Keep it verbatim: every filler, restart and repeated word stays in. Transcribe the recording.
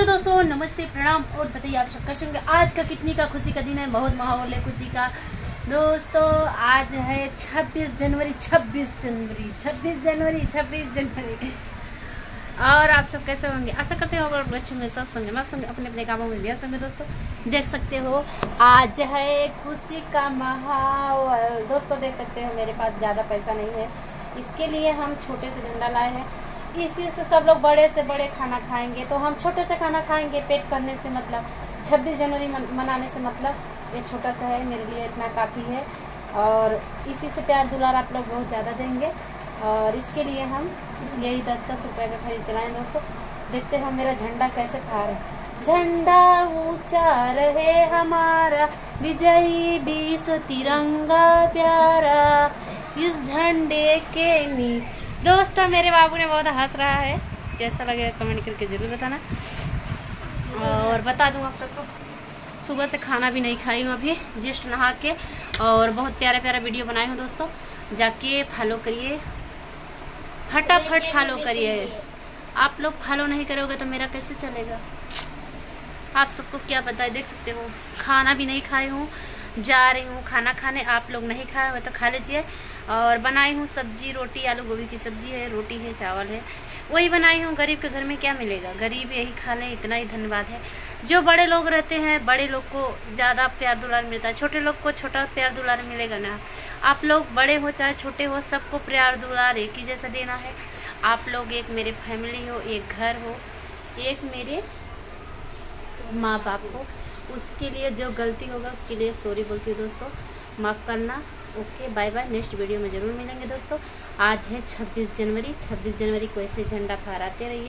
Hello दोस्तों, नमस्ते, प्रणाम। और बताइए आप सब कैसे होंगे। आज का कितनी का खुशी का दिन है, बहुत माहौल है खुशी का। दोस्तों आज है छब्बीस जनवरी छब्बीस जनवरी छब्बीस जनवरी छब्बीस जनवरी और आप सब कैसे होंगे। आशा करते हो और अच्छे में स्वस्थ होंगे, मस्त होंगे, अपने अपने कामों में व्यस्त होंगे। दोस्तों देख सकते हो आज है खुशी का माहौल। दोस्तों देख सकते हो मेरे पास ज़्यादा पैसा नहीं है, इसके लिए हम छोटे से झंडा लाए हैं। इसी से सब लोग बड़े से बड़े खाना खाएंगे, तो हम छोटे से खाना खाएंगे। पेट भरने से मतलब छब्बीस जनवरी मनाने से मतलब ये छोटा सा है, मेरे लिए इतना काफ़ी है। और इसी से प्यार दुलार आप लोग बहुत ज़्यादा देंगे, और इसके लिए हम यही दस दस रुपये का खरीद के लाएँ। दोस्तों देखते हैं मेरा झंडा कैसे फहरा है। झंडा ऊंचा रहे हमारा, विजयी बीस तिरंगा प्यारा, इस झंडे के नी। दोस्तों मेरे बाबू ने बहुत हंस रहा है, कैसा लगे कमेंट करके ज़रूर बताना। और बता दूं आप सबको, सुबह से खाना भी नहीं खाई हूँ, अभी जस्ट नहा के। और बहुत प्यारा प्यारा वीडियो बनाई हूँ दोस्तों, जाके फॉलो करिए, फटाफट फॉलो करिए। आप लोग फॉलो नहीं करोगे तो मेरा कैसे चलेगा। आप सबको क्या बताए, देख सकते हो खाना भी नहीं खाई हूँ, जा रही हूँ खाना खाने। आप लोग नहीं खाए हुए तो खा लीजिए। और बनाई हूँ सब्जी, रोटी, आलू गोभी की सब्जी है, रोटी है, चावल है, वही बनाई हूँ। गरीब के घर में क्या मिलेगा, गरीब यही खा लें, इतना ही धन्यवाद है। जो बड़े लोग रहते हैं, बड़े लोग को ज़्यादा प्यार दुलार मिलता है, छोटे लोग को छोटा प्यार दुलार मिलेगा ना। आप लोग बड़े हो चाहे छोटे हो, सबको प्यार दुलार एक ही जैसा देना है। आप लोग एक मेरे फैमिली हो, एक घर हो, एक मेरे माँ बाप हो। उसके लिए जो गलती होगा उसके लिए सॉरी बोलती हूँ दोस्तों, माफ़ करना। Okay bye bye, next video में ज़रूर मिलेंगे दोस्तों। आज है छब्बीस जनवरी, छब्बीस जनवरी को ऐसे झंडा फहराते रहिए।